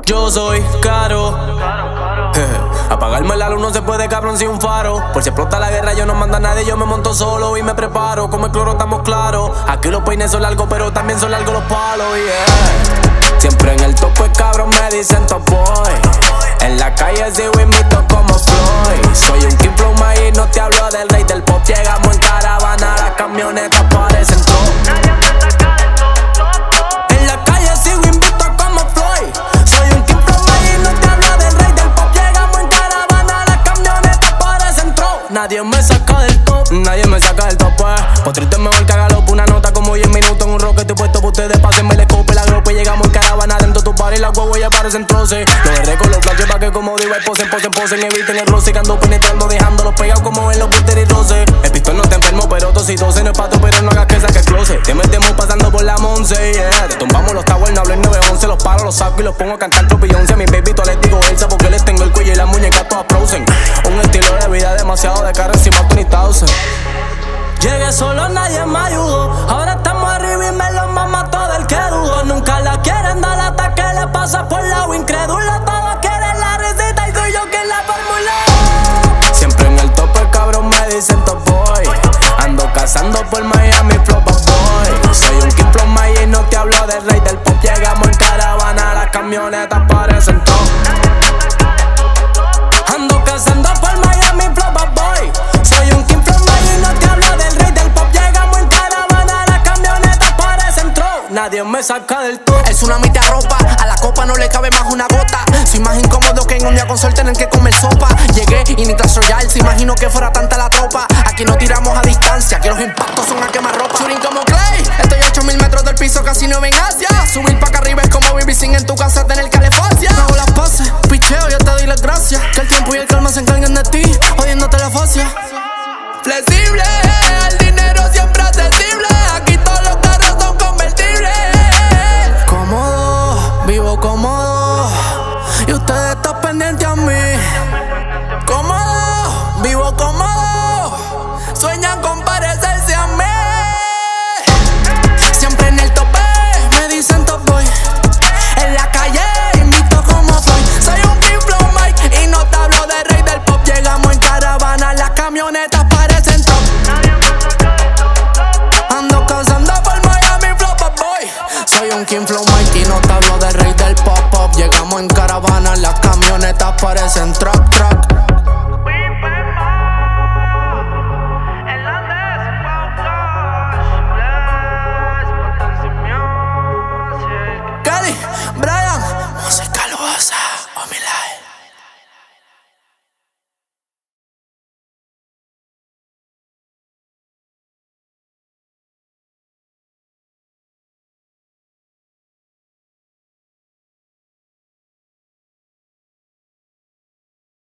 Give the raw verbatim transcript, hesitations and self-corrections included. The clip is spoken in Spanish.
Yo soy caro. Apagarme la luz no se puede, cabrón, sin un faro. Por si explota la guerra, yo no mando a nadie, yo me monto solo y me preparo. Como el cloro estamos claros. Aquí los peines son largos, pero también son largos los palos, yeah. Siempre en el topo, cabrón, me dicen top boy. En la calle sigo invito como Floyd. Soy un King Flow Maíz, no te hablo del rey del pop. Llegamos en caravana, las camionetas parecen top. En la calle sigo invito como Floyd. Soy un King Flow Maíz, no te hablo del rey del pop. Llegamos en caravana, las camionetas parecen top. Nadie me saca del top, nadie me saca del top, pues. Potrito es mejor que galope, una nota como diez minutos en un rock. Estoy puesto pa' ustedes, pásenme el escope, la gropa. Llegamos en caravana, dentro tu par y las huevas parecen troces. Los erré con los flashes pa' que como digo, posen, posen, posen, eviten el roce. Que ando penetrando, dejándolos pegados como en los buster y roce. El pistol no está enfermo, pero tos y tose. No es pato, pero no hagas que saque el closet. Te metemos pasando por la Monse, yeah. Te tumbamos los towers, no hablo en nueve once. Los paro, los saco y los pongo a cantar tropillonce. Mi baby toalético Elsa, porque les tengo el cuello y las muñecas todas frozen. Un estilo de vida demasiado de cara encima de Tony Townsend. Llegué solo, nadie me ayudó. Ahora estamos arriba y me lo mama todo el que dudó. Nunca la quieren dar hasta que le pasa por lado incrédulo. Todos quieren la receta y soy yo quien la formuló. Siempre en el topo, el cabrón me dicen top boy. Ando cazando por Miami, flow boy. Soy un King Flow Maíz y no te hablo del rey del pop. Llegamos en caravana, las camionetas parecen top. Ando cazando por Miami, flow boy. Soy un King Flow Maíz y no te hablo del rey del pop. Llegamos en caravana, las camionetas parecen trop. Nadie me saca del top. El tsunami te arropa, a la copa no le cabe más una gota. Soy más incómodo que en un día con sol tener que comer sopa. Llegué y ni tras royal, se imagino que fuera tanta la tropa. Aquí no tiramos a distancia, que los impactos son a quemarropa. Shooting como Clay, estoy a ocho mil metros del piso, casi no ven Asia. Subir pa' acá arriba es como vivir sin en tu casa tener calefacia. No hago las paces, picheo, yo te doy las gracias. Que el tiempo y el calma se encarguen de ti, jodiéndote la fascia. Flexible, el dinero siempre accesible. Aquí todos los carros son convertibles. Cómodo, vivo cómodo, y ustedes están pendientes a mí. Cómodo, vivo cómodo, sueñan con parecerse a mí. Siempre en el tope, me dicen top boy. En la calle, invito como Floyd. Soy un King Flow Maíz y no te hablo de rey del pop. Llegamos en caravana, las camionetas parecen top. Ando cazando por Miami, flow boy. Soy un King Flow Maíz y no te hablo de rey del pop pop. Llegamos en caravana, las camionetas parecen truck truck.